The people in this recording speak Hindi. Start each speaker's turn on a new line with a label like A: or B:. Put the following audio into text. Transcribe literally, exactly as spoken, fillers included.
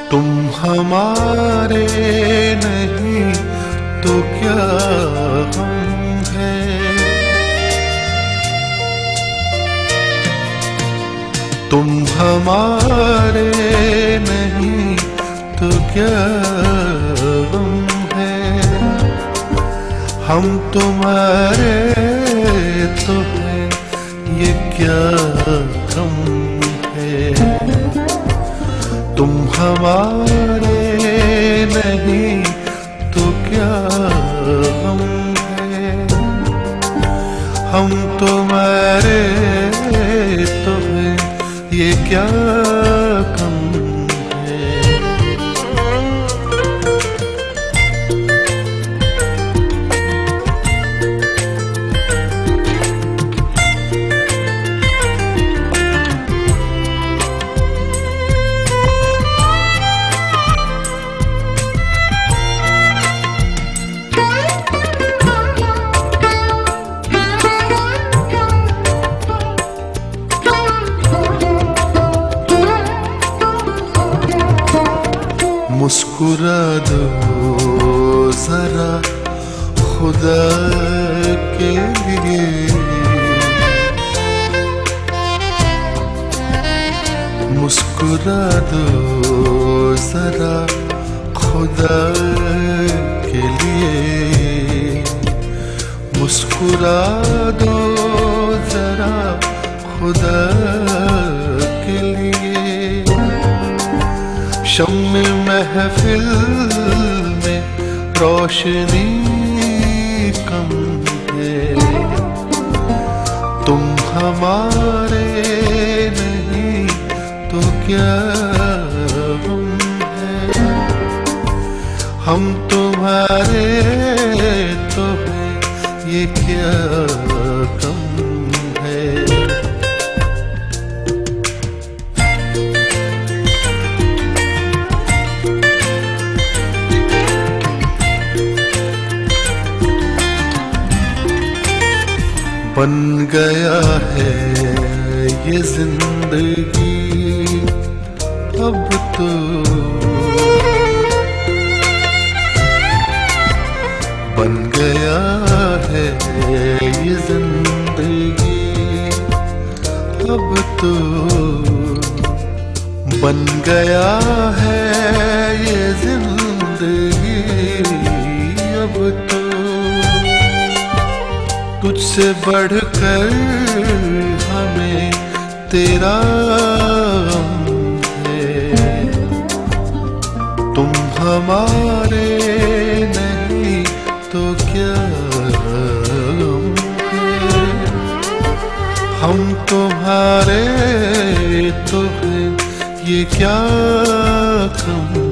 A: तुम हमारे नहीं तो क्या हम हैं। तुम हमारे नहीं तो क्या हम हैं। हम तुम्हारे तो हैं, ये क्या कम है। तुम हमारे नहीं तो क्या हम हैं। हम तुम्हारे तो हैं, ये क्या कम है। मुस्कुरा दो जरा खुदा के लिए। मुस्कुरा दो जरा खुदा के लिए। मुस्कुरा दो जरा खुदा के लिए। शम्मे महफिल में रोशनी कम है। तुम हमारे नहीं तो क्या हम हैं। हम तुम्हारे तो हैं, ये क्या कम है। बन गया है ये जिंदगी अब तो। बन गया है ये जिंदगी अब तो। बन गया है ये जिंदगी अब तो। तुझसे बढ़कर हमें तेरा गम है। तुम हमारे नहीं तो क्या गम है। हम तुम्हारे तो हैं, ये क्या कम